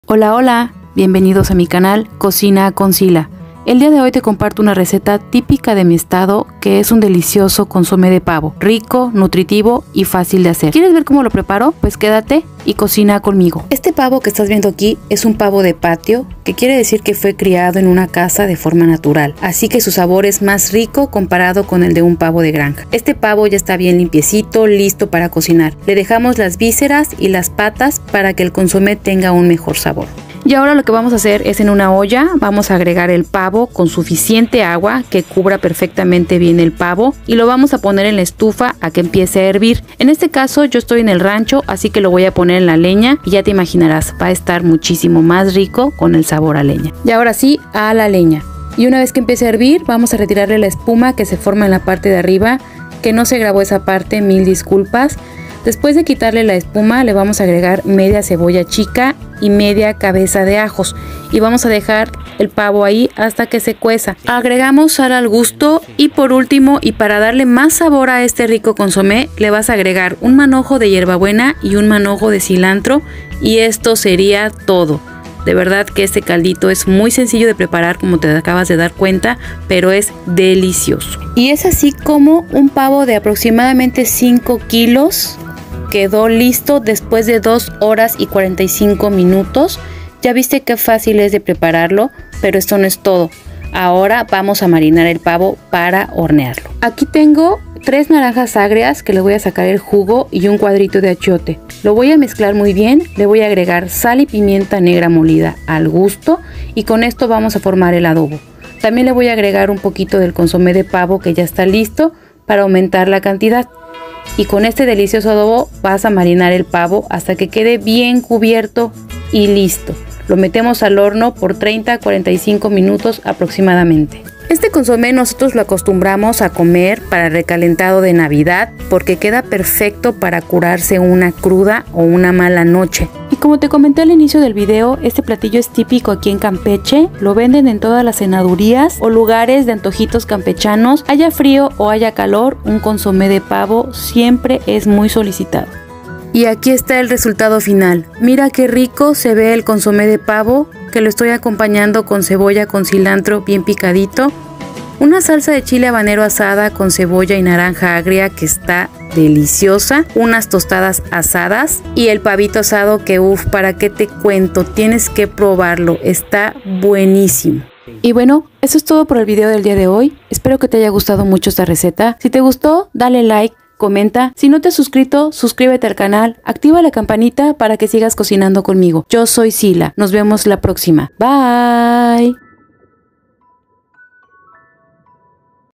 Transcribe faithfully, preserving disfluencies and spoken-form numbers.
Hola, hola, bienvenidos a mi canal Cocina con Sila. El día de hoy te comparto una receta típica de mi estado que es un delicioso consomé de pavo, rico, nutritivo y fácil de hacer. ¿Quieres ver cómo lo preparo? Pues quédate y cocina conmigo. Este pavo que estás viendo aquí es un pavo de patio, que quiere decir que fue criado en una casa de forma natural, así que su sabor es más rico comparado con el de un pavo de granja. Este pavo ya está bien limpiecito, listo para cocinar. Le dejamos las vísceras y las patas para que el consomé tenga un mejor sabor. Y ahora lo que vamos a hacer es en una olla, vamos a agregar el pavo con suficiente agua que cubra perfectamente bien el pavo y lo vamos a poner en la estufa a que empiece a hervir. En este caso yo estoy en el rancho, así que lo voy a poner en la leña y ya te imaginarás, va a estar muchísimo más rico con el sabor a leña. Y ahora sí, a la leña. Y una vez que empiece a hervir, vamos a retirarle la espuma que se forma en la parte de arriba, que no se grabó esa parte, mil disculpas. Después de quitarle la espuma, le vamos a agregar media cebolla chica y media cabeza de ajos y vamos a dejar el pavo ahí hasta que se cueza. Agregamos sal al gusto y por último, y para darle más sabor a este rico consomé, le vas a agregar un manojo de hierbabuena y un manojo de cilantro y esto sería todo. De verdad que este caldito es muy sencillo de preparar, como te acabas de dar cuenta, pero es delicioso. Y es así como un pavo de aproximadamente cinco kilos quedó listo después de dos horas y cuarenta y cinco minutos. Ya viste qué fácil es de prepararlo, pero esto no es todo. Ahora vamos a marinar el pavo para hornearlo. Aquí tengo tres naranjas agrias que le voy a sacar el jugo y un cuadrito de achiote. Lo voy a mezclar muy bien, le voy a agregar sal y pimienta negra molida al gusto y con esto vamos a formar el adobo. También le voy a agregar un poquito del consomé de pavo que ya está listo para aumentar la cantidad. Y con este delicioso adobo vas a marinar el pavo hasta que quede bien cubierto y listo. Lo metemos al horno por treinta a cuarenta y cinco minutos aproximadamente. Este consomé nosotros lo acostumbramos a comer para recalentado de Navidad porque queda perfecto para curarse una cruda o una mala noche. Y como te comenté al inicio del video, este platillo es típico aquí en Campeche. Lo venden en todas las cenadurías o lugares de antojitos campechanos. Haya frío o haya calor, un consomé de pavo siempre es muy solicitado. Y aquí está el resultado final. Mira qué rico se ve el consomé de pavo, que lo estoy acompañando con cebolla con cilantro bien picadito, una salsa de chile habanero asada con cebolla y naranja agria que está deliciosa, unas tostadas asadas y el pavito asado que uff, para qué te cuento, tienes que probarlo, está buenísimo. Y bueno, eso es todo por el video del día de hoy. Espero que te haya gustado mucho esta receta. Si te gustó, dale like, comenta. Si no te has suscrito, suscríbete al canal, activa la campanita para que sigas cocinando conmigo. Yo soy Sila, nos vemos la próxima. Bye.